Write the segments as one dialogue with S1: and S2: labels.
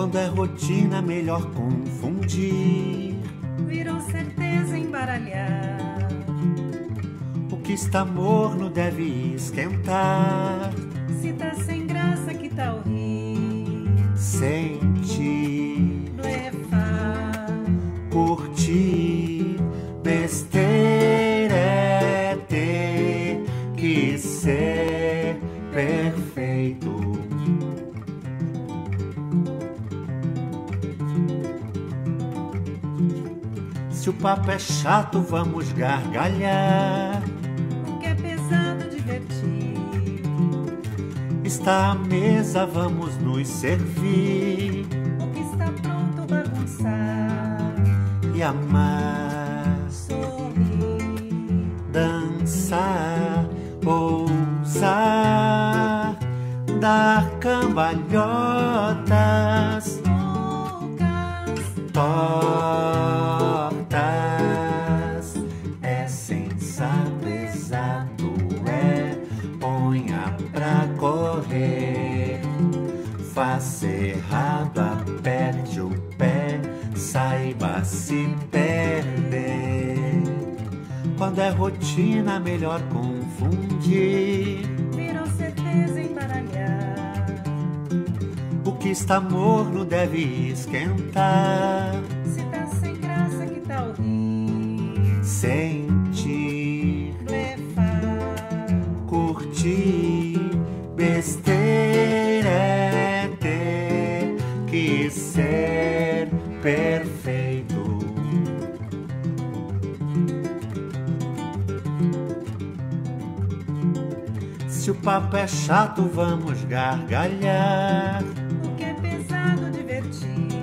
S1: Quando é rotina, melhor confundir.
S2: Virou certeza embaralhar.
S1: O que está morno deve esquentar.
S2: Se tá sem graça, que tal rir?
S1: Sentir,
S2: Blefar,
S1: curtir. Besteira é ter que ser perfeito. Se o papo é chato, vamos gargalhar.
S2: o que é pesado, divertir.
S1: Está à mesa, vamos nos servir
S2: O que está pronto, bagunçar.
S1: e amar,
S2: Sorrir,
S1: dançar, ousar, dar cambalhotas,
S2: loucas,
S1: tortas. É sensato, exato, é ponha pra correr. Faça errado, aperte o pé, saiba se perder. Quando é rotina, melhor confundir.
S2: virou certeza embaralhar.
S1: O que está morno deve esquentar.
S2: Se tá sem graça, que tal rir?
S1: Sentir,
S2: Blefar,
S1: curtir. Besteira é ter que ser perfeito. Se o papo é chato, vamos gargalhar.
S2: o que é pesado, divertir.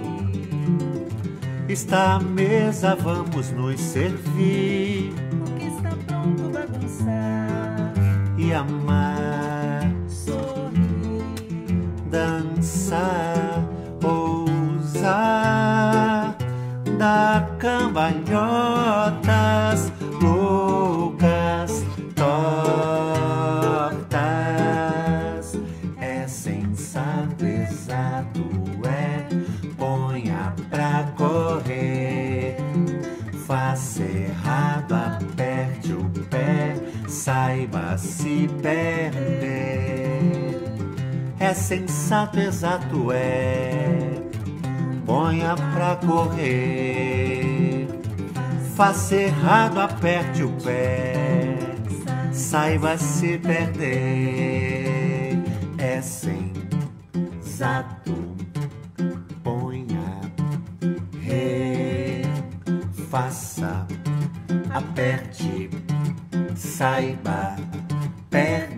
S1: Está à mesa, vamos nos servir
S2: O que está pronto, bagunçar.
S1: e amar,
S2: Sorrir,
S1: dançar, ousar, dar cambalhotas, loucas, tortas. É sensato, exato, é ponha pra correr. Faça errado, aperte o pé, saiba se perder. É sensato, exato, é ponha pra correr. Faça errado, aperte o pé, saiba se perder. É sensato, ponha, faça, aperte, saiba, perder.